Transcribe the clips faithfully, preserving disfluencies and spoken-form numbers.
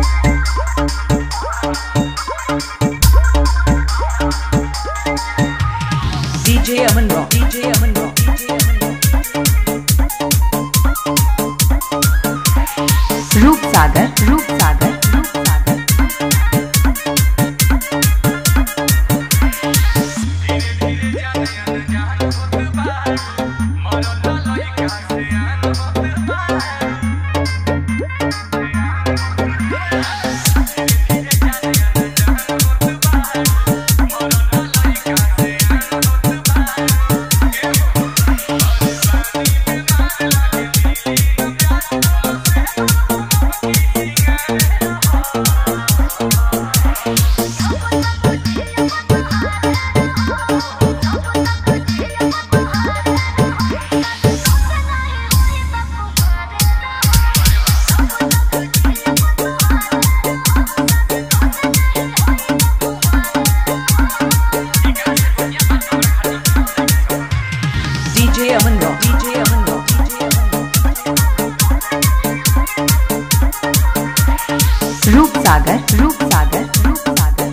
DJ Aman Rock DJ Aman Rock DJ Aman Rock Roop Sagar Roop Sagar Roop Sagar DJ Aman Rock DJ Aman Rock Roop Sagar Roop Sagar Roop Sagar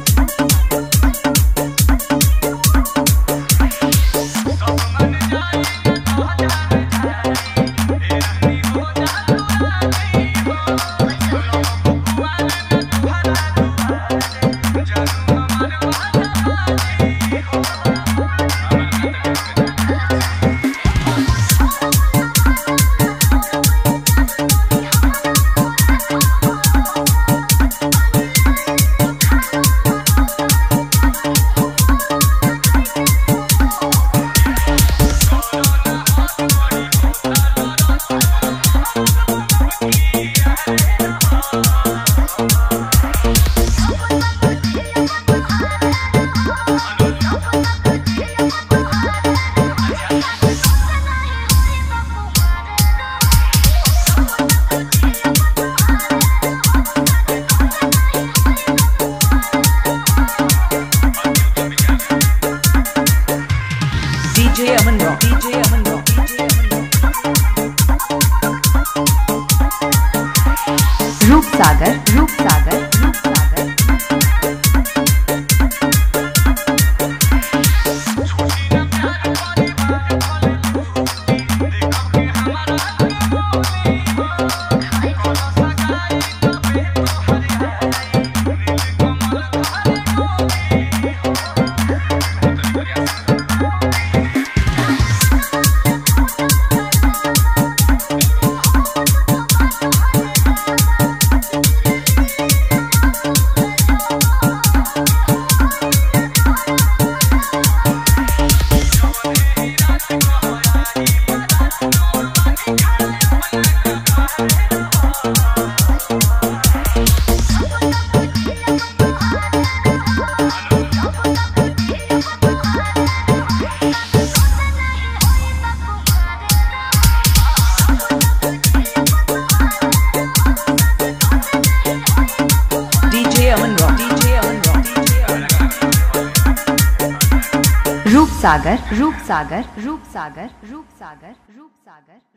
DJ Aman Rock DJ Aman Rock Roop Sagar Roop Sagar Roop Sagar Aman Rock DJ Aman Rock Roop Sagar Roop Sagar Roop Sagar Roop Sagar Roop Sagar